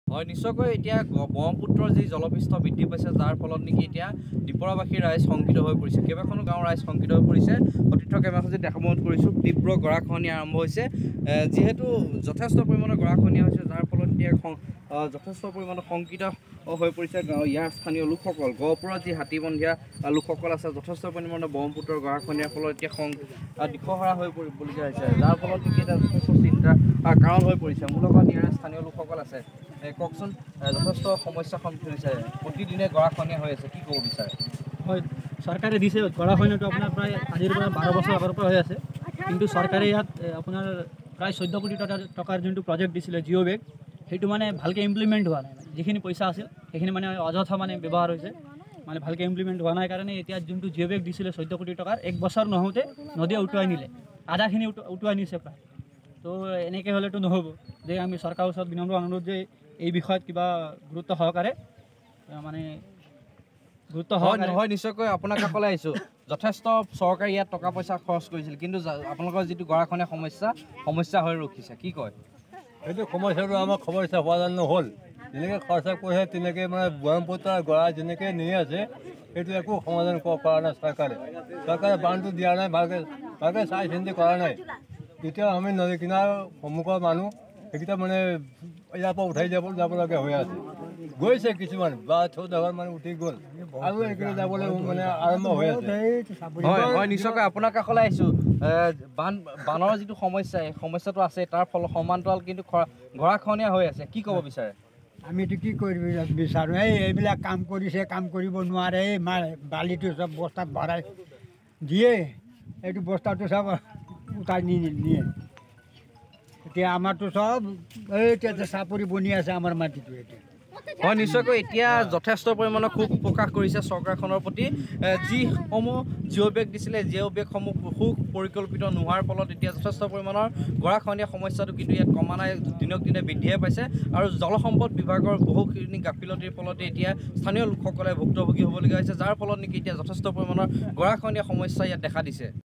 হয় নিশ্চয়কৈ এতিয়া ব্ৰহ্মপুত্ৰৰ যি জলপৃষ্ঠ বৃদ্ধি পাইছে যাৰ ফলত নেকি এতিয়া দ্বীপৰাবাসী ৰাইজ শংকিত হৈ পৰিছে কেইবাখনো গাঁৱৰ ৰাইজ শংকিত হৈ পৰিছে অতীত কেইবাখন যদি দেখামত কৰিছোঁ তীব্ৰ গৰাখহনীয়া আৰম্ভ হৈছে যিহেতু যথেষ্ট পৰিমাণৰ গৰাখহনীয়া হৈছে যাৰ ফলত এতিয়া যথেষ্ট পৰিমাণৰ শংকিত হৈ পৰিছে ইয়াৰ স্থানীয় লোকসকল গহপুৰত যি হাতীবন্ধীয়া লোকসকল আছে যথেষ্ট পৰিমাণৰ ব্ৰহ্মপুত্ৰৰ গৰাখহনীয়াৰ ফলত এতিয়া দিশহাৰা হৈ পৰিবলগীয়া হৈছে যাৰ ফলত নেকি এটা যথেষ্ট চিন্তাৰ কাৰণ হৈ পৰিছে মোৰ লগত ইয়াৰ স্থানীয় লোকসকল আছে কওকচোন যথেষ্ট সমস্যাৰ সন্মুখীন হৈছে প্ৰতিদিনে গৰাখহনীয়া হৈ আছে কি ক'ব বিচাৰে হয় চৰকাৰে দিছে গৰাখহনীয়াটো আপোনাৰ প্ৰায় আজিৰ পৰা 12 বছৰ আগৰ পৰা হৈ আছে কিন্তু চৰকাৰে ইয়াত আপোনাৰ প্ৰায় 14 কোটি টকাৰ যোনটো প্ৰজেক্ট দিছিলে জিঅ' বেগ সেইটো মানে ভালকৈ ইমপ্লিমেণ্ট হোৱা নাই যিখিনি পইচা আছিল সেইখিনি মানে অযথা মানে ব্যৱহাৰ হৈছে মানে ভালকৈ ইমপ্লিমেণ্ট হোৱা নাই কাৰণে এতিয়া যোনটো জিঅ' বেগ দিছিলে 14 কোটি টকাৰ এক বছৰ নহওঁতে নদীয়ে উটুৱাই নিলে আধাখিনি উটুৱাই নিছে প্ৰায় তো এনেকৈ হ'লেতো নহ'ব যে আমি চৰকাৰৰ ওচৰত বিনম্ৰ অনুৰোধ যে এই বিষয়ত কিবা গুৰুত্ব সহকাৰে মানে গুৰুত্ব হয় নিশ্চয়কৈ আপোনাৰ কাষলৈ আহিছোঁ যথেষ্ট চৰকাৰে ইয়াত টকা পইচা খৰচ কৰিছিল কিন্তু আপোনালোকৰ যিটো গৰাখহনীয়া সমস্যা হৈ ৰখিছে কি কয় সেইটো সমস্যাটো আমাৰ সমস্যা হোৱা যেন নহ'ল যেনেকৈ খৰচা কৰিছে তেনেকৈ মানে ব্ৰহ্মপুত্ৰৰ গৰা যেনেকৈ নি আছে সেইটো একো সমাধান কৰা নাই চৰকাৰে বান্ধটো দিয়া নাই ভালকৈ চাই চিন্তি কৰা নাই এতিয়া আমি নদী কিনাৰ সন্মুখৰ মানুহ সেইকেইটা মানে ইয়াৰ পৰা উঠাই যাবলগীয়া হৈ আছে গৈছে কিছুমান বা 14 মানে উঠি গ'ল আৰু এইখিনি যাবলৈ মানে আৰম্ভ হৈ আছে হয় নিশ্চয়কৈ আপোনাৰ কাষলৈ আহিছোঁ বানৰ যিটো সমস্যা এই সমস্যাটো আছে তাৰ ফলত সমান্তৰাল কিন্তু গৰাখহনীয়া হৈ আছে কি ক'ব বিচাৰে আমিতো কি কৰিব বিচাৰোঁ এইবিলাক কাম কৰিছে কাম কৰিব নোৱাৰে এই বালিটো চব বস্তাত ভৰাই দিয়ে এইটো বস্তাটো চব উঠাই নিয়ে এতিয়া আমাৰতো চব এতিয়া চাপৰি বনি আছে আমাৰ মাটিটো এতিয়া হয় নিশ্চয়কৈ এতিয়া যথেষ্ট পৰিমাণৰ ক্ষোভ প্ৰকাশ কৰিছে চৰকাৰখনৰ প্ৰতি যিসমূহ জিঅ' বেগ দিছিলে জিঅ' বেগসমূহ সুপৰিকল্পিত নোহোৱাৰ ফলত এতিয়া যথেষ্ট পৰিমাণৰ গৰাখহনীয়া সমস্যাটো কিন্তু ইয়াত কমা নাই দিনক দিনে বৃদ্ধিহে পাইছে আৰু জলসম্পদ বিভাগৰ বহুখিনি গাফিলতিৰ ফলতে এতিয়া স্থানীয় লোকসকলে ভুক্তভোগী হ'বলগীয়া হৈছে যাৰ ফলত নেকি এতিয়া যথেষ্ট পৰিমাণৰ গৰাখহনীয়া সমস্যা ইয়াত দেখা দিছে